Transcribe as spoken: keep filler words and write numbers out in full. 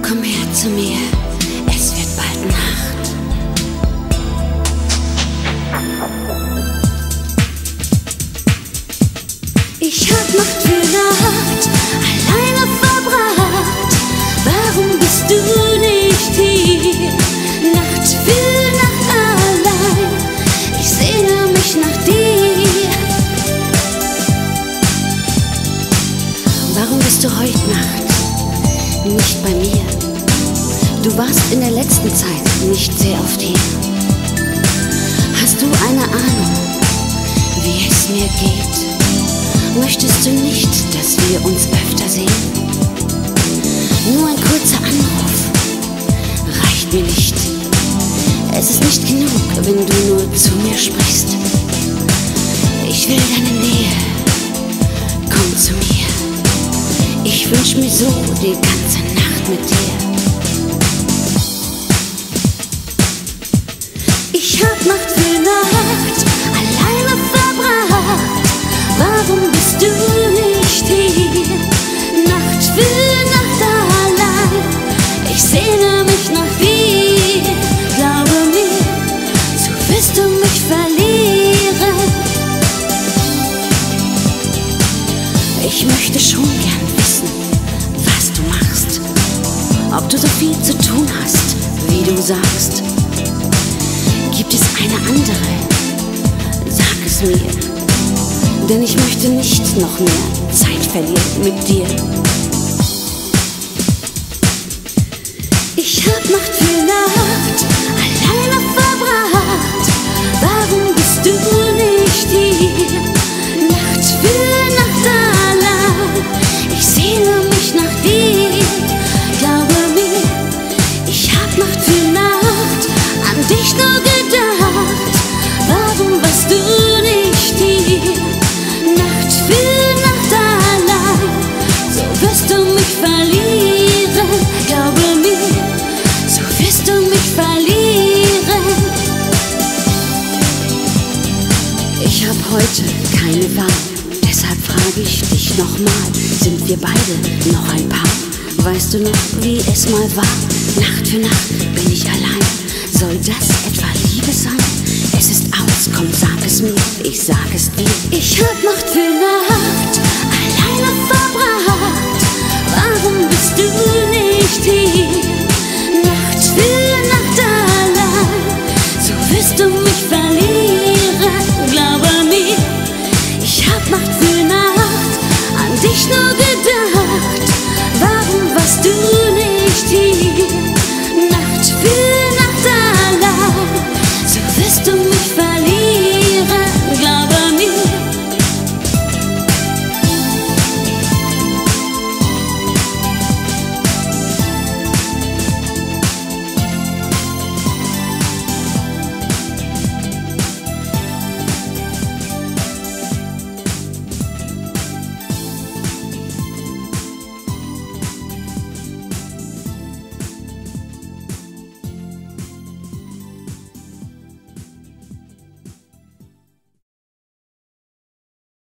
Komm her zu mir, es wird bald Nacht. Ich hab Nacht für Nacht alleine verbracht. Warum bist du nicht hier? Nacht für Nacht allein, ich sehne mich nach dir. Warum bist du heute Nacht nicht bei mir? Du warst in der letzten Zeit nicht sehr oft hier. Hast du eine Ahnung, wie es mir geht? Möchtest du nicht, dass wir uns öfter sehen? Nur ein kurzer Anruf reicht mir nicht. Es ist nicht genug, wenn du nur zu mir sprichst. Ich will deine Nähe, komm zu mir. Ich wünsch mir so die ganze Nacht mit dir. Ich hab Nacht für Nacht alleine verbracht. Warum bist du nicht hier? Nacht für Nacht allein, ich sehne mich nach dir. Glaube mir, so wirst du mich verlieren. Ich möchte schon gern wissen, was du machst. Ob du so viel zu tun hast, wie du sagst. Gibt es eine andere? Sag es mir. Denn ich möchte nicht noch mehr Zeit verlieren mit dir. Ich hab Nacht für Nacht alleine verbracht. Warum bist du nicht hier? Nacht für Nacht allein, ich sehne mich nach dir. Glaube mir, ich hab Nacht für Nacht an dich nur gedacht. Warum warst du nicht hier? Nacht für Nacht allein, so wirst du mich verlieren. Glaube mir, so wirst du mich verlieren. Ich hab heute keine Wahl, deshalb frage ich dich nochmal. Sind wir beide noch ein Paar? Weißt du noch, wie es mal war? Nacht für Nacht bin ich allein. Soll das etwa Liebe sein? Es ist aus, komm sag es mir, ich sag es dir. Ich hab Nacht für Nacht alleine verbracht.